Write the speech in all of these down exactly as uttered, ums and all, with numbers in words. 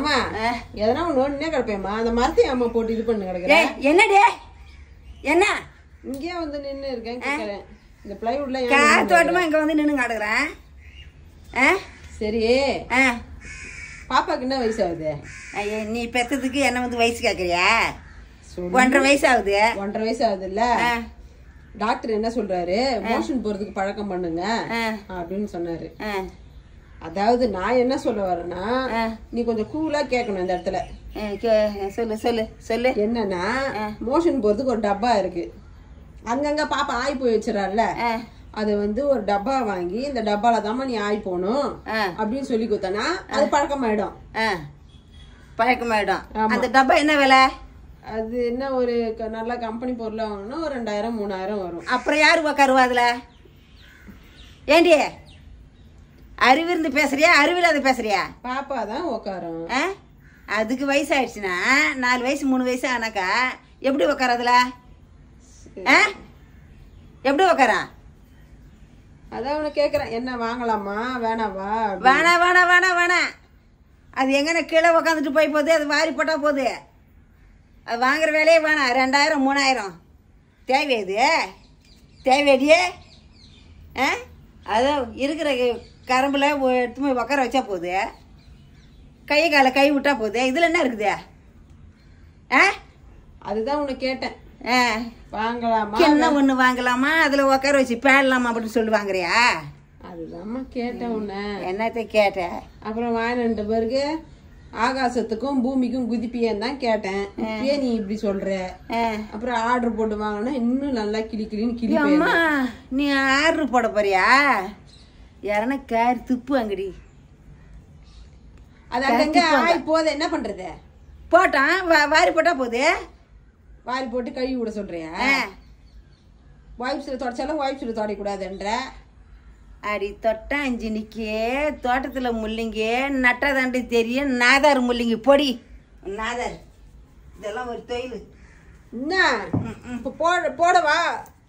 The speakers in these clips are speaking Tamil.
ஏமா எதனா ஒண்ணு கிடப்பேம்மா அந்த மரத்தையும் அம்மா போட்டு இது பண்ணு கிடக்குறேன். என்னடே என்ன இங்கே வந்து நின்று இருக்கேன் கேட்கறேன். இந்த பிளைவுட்ல காத்தோட்டமா இங்க வந்து நின்று கிடக்குறேன். சரி பாப்பாக்கு என்ன வயசு ஆகுது? ஐயா நீ பெத்ததுக்கு என்ன வந்து வயசு கேக்குறியா? ஒன்றரை வயசு ஆகுது. ஒன்றரை வயசு ஆகுது இல்ல? டாக்டர் என்ன சொல்றாரு, மோஷன் போறதுக்கு பழக்கம் பண்ணுங்க அப்படின்னு சொன்னாரு. அதாவது நான் என்ன சொல்ல வரேன்னா, நீ கொஞ்சம் கூலா கேட்கணும் இந்த இடத்துல. சொல்லு சொல்லு சொல்லு. என்னன்னா மோஷன் போறதுக்கு ஒரு டப்பா இருக்கு, அங்கங்க பாப்பா ஆய் போய் வச்சிடறான்ல, அது வந்து ஒரு டப்பா வாங்கி இந்த டப்பால தாமா நீ ஆய் போகணும் அப்படின்னு சொல்லி கொடுத்தனா அது பழக்கமாயிடும். பழக்கமாயிடும். அந்த டப்பா என்ன விலை? அது என்ன ஒரு நல்ல கம்பெனி பொருளா வாங்கினா ஒரு ரெண்டாயிரம் மூணாயிரம் வரும். அப்புறம் யாரு உக்காருவா அதுல? ஏண்டி அறிவிருந்து பேசுறியா அறிவில்லாத பேசுறியா? பாப்பா தான் உக்காரும். அதுக்கு வயசு ஆயிடுச்சுன்னா நாலு வயசு மூணு வயசு ஆனாக்கா எப்படி உக்காரதுல? எப்படி உக்காரா? அதான் உன கேக்குறேன், என்ன வாங்கலாமா வேணாவா? வேணா வேணா வேணா வேணா. அது எங்கன்னா கீழே உக்காந்துட்டு போய் போகுது, அது வாரி போட்டா போகுது. அது வாங்குற வேலையே வேணாம். ரெண்டாயிரம் மூணாயிரம் தேவையது தேவையடியே. ஆ அதான் இருக்கிற கரம்பில் எடுத்து போய் உக்கார வச்சா போகுது, கையை காலை கை விட்டா போகுது. இதில் என்ன இருக்குது? ஆ அதுதான் உன்னை கேட்டேன், வாங்கலாமா என்ன ஒன்று வாங்கலாமா அதில் உக்கார வச்சு பேடலாமா அப்படின்னு சொல்லி வாங்குறியா? அதுதான்மா கேட்டேன் உன்னை. என்னத்த கேட்டேன்? அப்புறம் வாங்கின பிறகு ஆகாசத்துக்கும் பூமிக்கும் குதிப்பியன்னு தான் கேட்டேன். ஏன் நீ இப்படி சொல்ற? அப்புறம் ஆர்டர் போட்டு வாங்கினா இன்னும் நல்லா கிளி கிளின்னு கிளி. அம்மா நீ ஆர்டர் போட போறியா? யாரனா கார் துப்பு அங்கடி. அது அங்கங்க ஆய் போத என்ன பண்றது? போட்டான் வாரி போட்டா போகுது. வாரி போட்டு கழுவி விட சொல்றியா? வாய்ப்ஸில் தொடச்சாலும் வாய்ப்ஸில் தொடக்கூடாதுன்ற. அடி தொட்டா அஞ்சு நிக்கே தோட்டத்துல முள்ளிங்க நட்டாதாண்டி தெரியும். நாதார் முள்ளிங்க பொடி நாதார் இதெல்லாம் ஒரு தொழில். என்ன இப்போ போட போடவா?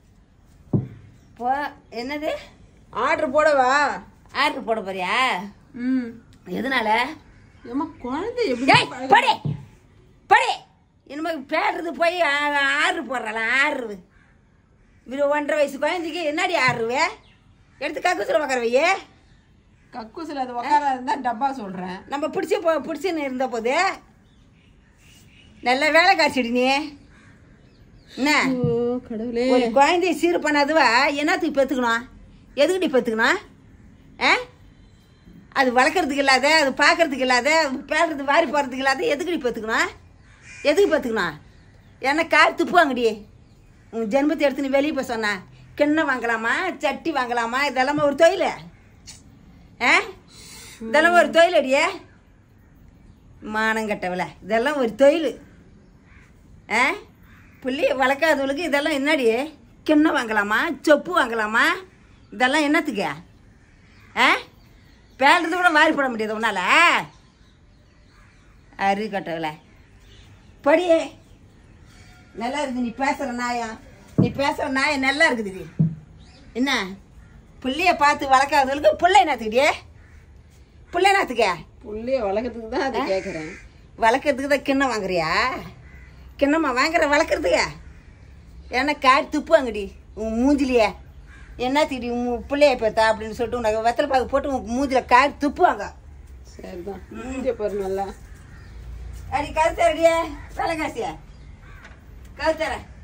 போ என்னது ஆர்டர் போடவா? ஆர்டர் போட போறியா? ம் எதனால? ஏமா குழந்தை எப்படி படி படி இனிமே பேடுறது போய் ஆர்டர் போடுறலாம். ஆர்டர் இது ஒன்றரை வயசு குழந்தைக்கு என்னடி ஆர்டருவே? எடுத்து கக்கூசில் உக்காரவையே. கக்கூசில் அது உக்காரா இருந்தா டப்பா சொல்றேன். நம்ம பிடிச்சி போ பிடிச்சின்னு இருந்த போது நல்ல வேலை காய்ச்சிடு. நீ என்ன கடவுளே, ஒரு குழந்தைய சீர் பண்ணாதுவா என்னத்துக்கு பெற்றுக்கணும்? எதுக்கிட்டி பெற்றுக்கணும்? ஆ அது வளர்க்குறதுக்கு இல்லாத, அது பார்க்கறதுக்கு இல்லாத, பேடுறது வாரி போகிறதுக்கு இல்லாத எதுக்கிட்டி பெற்றுக்கணும்? எதுக்கு பெற்றுக்கணும்? ஏன்னா கார் துப்புவாங்கடி. உன் ஜென்மத்தை எடுத்துன்னு வெளியே போய் சொன்னா கிண்ணம் வாங்கலாமா சட்டி வாங்கலாமா? இதெல்லாமே ஒரு தொழில். ஆ இதெல்லாம் ஒரு தொழில் அடியே மானங்கட்டவள. இதெல்லாம் ஒரு தொழில். ஆ புள்ளிய வளர்க்காதவளுக்கு இதெல்லாம் என்னடி? கிண்ணம் வாங்கலாமா சொப்பு வாங்கலாமா? இதெல்லாம் என்னத்துக்கு? ஆ பேடுறது கூட வாரி போட முடியாது உன்னால? அரு கட்டவள படியே. நல்லா இருக்குது நீ பேசுகிற நாயம். நீ பேசுகிற நாயம் நல்லா இருக்குது. என்ன புள்ளைய பார்த்து வளர்க்காதவளுக்கு புள்ளை என்னத்துக்கிட்டே? புள்ளை என்னத்துக்க? புள்ளைய வளர்க்கறதுக்கு தான் அதை கேட்குறேன். வளர்க்குறதுக்கு தான் கிண்ணம் வாங்குறியா? கிண்ணமா வாங்குற வளர்க்குறதுக்கு? ஏன்னா காய் துப்புவாங்கடி உன் மூஞ்சிலியே. என்னத்துக்கிட்டி உன் பிள்ளைய பார்த்தா அப்படின்னு சொல்லிட்டு உனக்கு வெத்தலை பாக்கு போட்டு உன் மூஞ்சில் காய் துப்புவாங்க. சரிதான் மூஞ்சிய பாரு நல்லா. அடி கருத்தரடியே வேலை காசியா கருத்தர